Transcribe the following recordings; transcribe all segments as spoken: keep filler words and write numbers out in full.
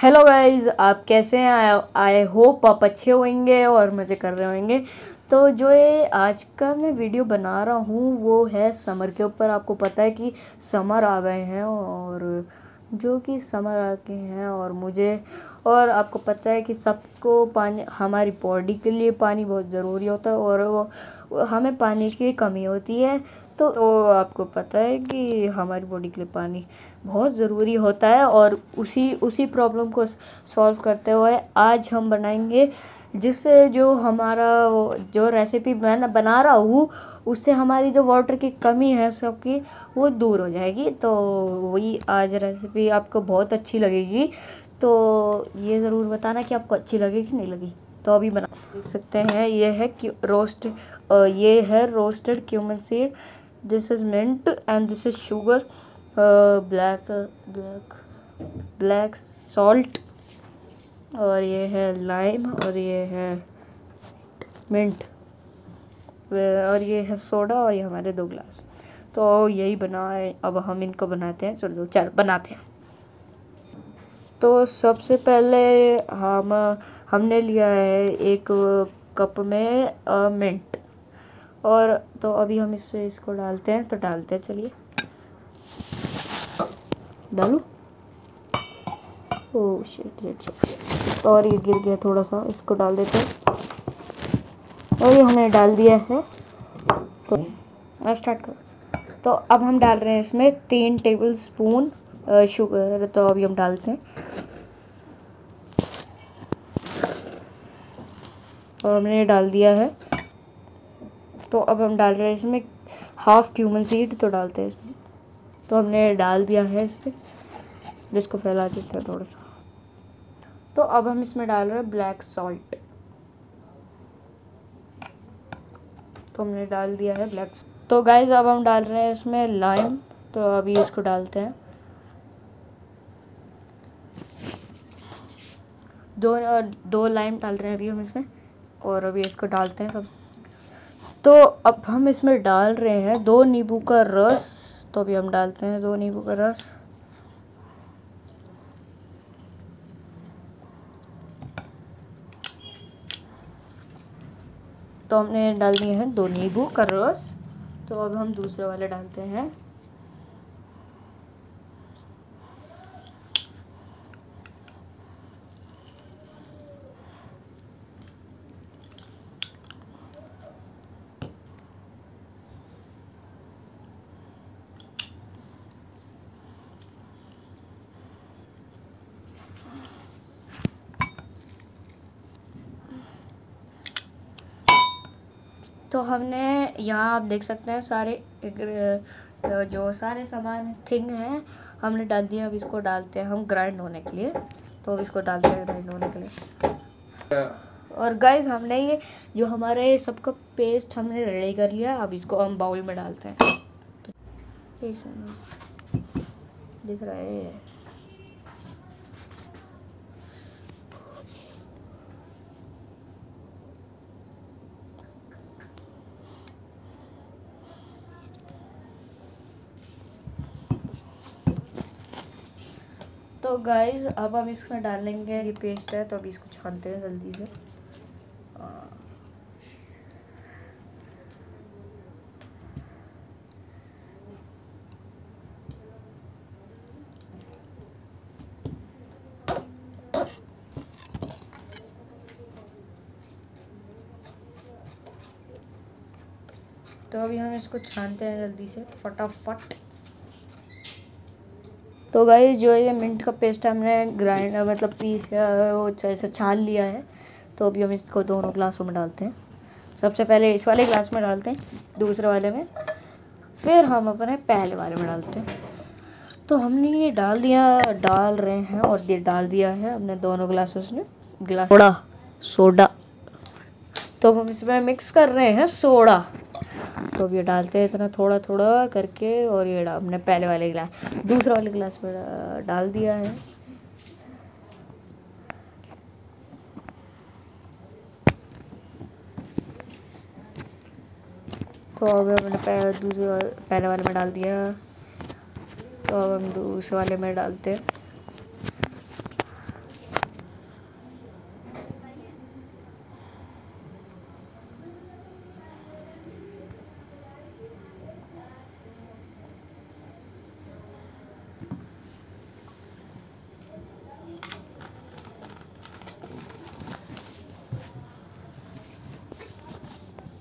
Hello guys, आप कैसे हैं? आई होप आप अच्छे होंगे और मज़े कर रहे होंगे। तो जो ये आज का मैं वीडियो बना रहा हूँ वो है समर के ऊपर। आपको पता है कि समर आ गए हैं और जो कि समर आ गए हैं और मुझे और आपको पता है कि सबको पानी, हमारी बॉडी के लिए पानी बहुत ज़रूरी होता है और वो हमें पानी की कमी होती है। तो आपको पता है कि हमारी बॉडी के लिए पानी बहुत ज़रूरी होता है और उसी उसी प्रॉब्लम को सॉल्व करते हुए आज हम बनाएंगे, जिससे जो हमारा वो जो रेसिपी मैं बना रहा हूँ उससे हमारी जो वाटर की कमी है सबकी वो दूर हो जाएगी। तो वही आज रेसिपी आपको बहुत अच्छी लगेगी। तो ये ज़रूर बताना कि आपको अच्छी लगी कि नहीं लगी। तो अभी बना देख सकते हैं, ये है रोस्ट ये है roasted cumin seed, this is mint and this is sugar, black black black salt, और ये है लाइम, और ये है मिंट, और ये है सोडा, और ये हमारे दो ग्लास। तो यही बना है, अब हम इनको बनाते हैं। चलो चल बनाते हैं। तो सबसे पहले हम हमने लिया है एक कप में आ, मिंट, और तो अभी हम इसमें इसको डालते हैं। तो डालते हैं, चलिए डालूं। ओह शिट शिट शिट, और ये गिर गया थोड़ा सा, इसको डाल देते हैं। और ये हमने डाल दिया है। तो अब स्टार्ट करो। तो अब हम डाल रहे हैं इसमें तीन टेबल स्पून शुगर। तो अभी हम डालते हैं, और हमने ये डाल दिया है। तो अब हम डाल रहे हैं इसमें हाफ क्यूमन सीड। तो डालते हैं इसमें। तो हमने डाल दिया है इसमें, जिसको फैला देते हैं थोड़ा सा। तो अब हम इसमें डाल रहे हैं ब्लैक सॉल्ट। तो हमने डाल दिया है ब्लैक। तो गाइज अब हम डाल रहे हैं इसमें लाइम। तो अभी इसको डालते हैं, दो दो लाइम डाल रहे हैं अभी हम इसमें, और अभी इसको डालते हैं सब। तो अब हम इसमें डाल रहे हैं दो नींबू का रस। तो अभी हम डालते हैं दो नींबू का रस। तो हमने डाल दिए हैं दो नींबू का रस। तो अब हम दूसरे वाले डालते हैं। तो हमने यहाँ आप देख सकते हैं सारे जो सारे सामान थिंग हैं हमने डाल दिए। अब इसको डालते हैं हम ग्राइंड होने के लिए। तो अब इसको डालते हैं ग्राइंड होने के लिए। और गाइस हमने ये जो हमारे सबका पेस्ट हमने रेडी कर लिया। अब इसको हम बाउल में डालते हैं। दिख रहा है। तो गाइस अब हम इसमें डालेंगे, ये पेस्ट है। तो अभी इसको छानते हैं जल्दी से। तो अभी हम इसको छानते हैं जल्दी से फटाफट। तो गाइस जो ये मिंट का पेस्ट हमने ग्राइंड मतलब पीस वो ऐसे छान लिया है। तो अभी हम इसको दोनों ग्लासों में डालते हैं। सबसे पहले इस वाले ग्लास में डालते हैं, दूसरे वाले में, फिर हम अपने पहले वाले में डालते हैं। तो हमने ये डाल दिया डाल रहे हैं और ये डाल दिया है हमने दोनों ग्लासों में ग्लास सोडा सोडा तो हम इसमें मिक्स कर रहे हैं सोडा। तो अब ये डालते हैं इतना थोड़ा थोड़ा करके, और ये हमने पहले वाले गिलास दूसरे वाले गिलास में डाल दिया है। तो अब हमने पहले दूसरे पहले वाले में डाल दिया। तो अब हम दूसरे वाले में डालते हैं।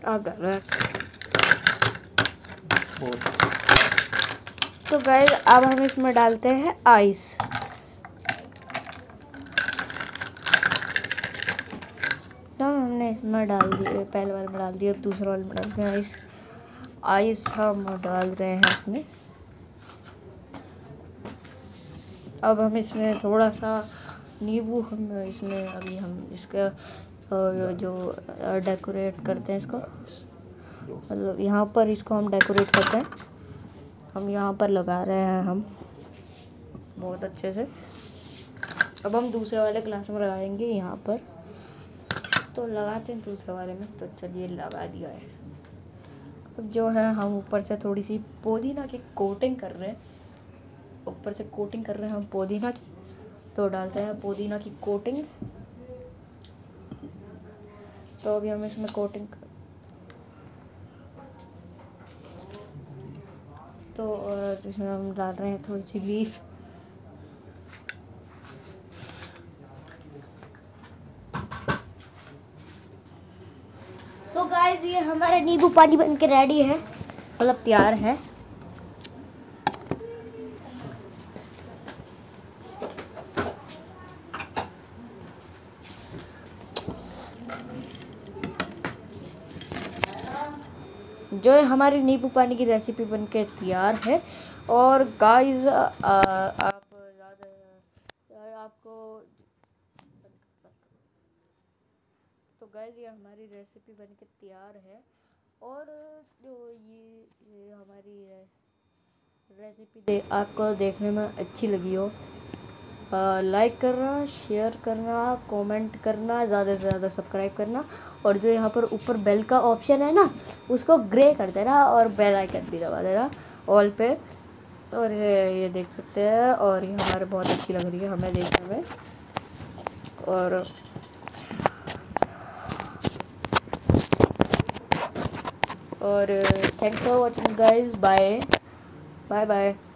आप डालो यार। तो गाइस अब हम इसमें डालते हैं आइस। तो हमने इसमें डाल दिए, पहले वाले में डाल दिया, अब दूसरे वाले में डालते हैं आइस। आइस हम डाल रहे हैं इसमें। अब हम इसमें थोड़ा सा नींबू हम इसमें अभी हम इसका जो डेकोरेट करते हैं इसको, मतलब यहाँ पर इसको हम डेकोरेट करते हैं, हम यहाँ पर लगा रहे हैं हम बहुत अच्छे से। अब हम दूसरे वाले ग्लास में लगाएंगे यहाँ पर, तो लगाते हैं दूसरे वाले में। तो चलिए लगा दिया है। अब जो है हम ऊपर से थोड़ी सी पुदीना की कोटिंग कर रहे हैं, ऊपर से कोटिंग कर रहे हैं हम पुदीना की। तो डालते हैं पुदीना की कोटिंग। तो अभी हम इसमें कोटिंग, तो और इसमें हम डाल रहे हैं थोड़ी सी लीफ। तो गाइस ये हमारा नींबू पानी बन के रेडी है, मतलब तैयार है। जो है हमारी नींबू पानी की रेसिपी बनके तैयार है। और गाइस आप ज़्यादा आपको तो गाइस ये हमारी रेसिपी बनके तैयार है। और जो ये, ये हमारी रेसिपी दे आपको देखने में अच्छी लगी हो, लाइक करना, शेयर करना, कमेंट करना, ज़्यादा से ज़्यादा सब्सक्राइब करना। और जो यहाँ पर ऊपर बेल का ऑप्शन है ना, उसको ग्रे कर देना और बेल आइकन भी दबा देना ऑल पे। और ये, ये देख सकते हैं, और ये हमारे बहुत अच्छी लग रही है हमें देखने में। और और thanks for watching guys, bye bye bye.